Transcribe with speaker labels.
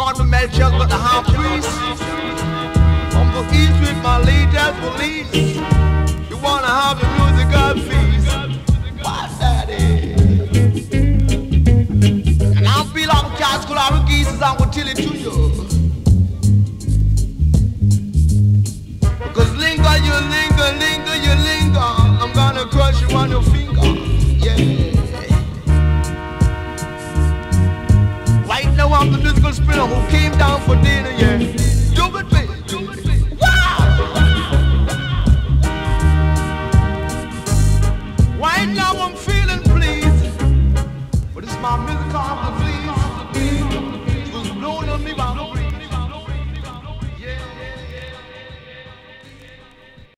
Speaker 1: Cardinal Melchior, but the high priest. On the east with my leaders police. You wanna have the musical feast? What's that is? And I feel like a cat school out of geese, I'm gonna tell it to you. Cause linger, you linger, linger, you linger. I'm gonna crush you on your finger. Yeah. Right now I'm the musical spinner who came down for dinner.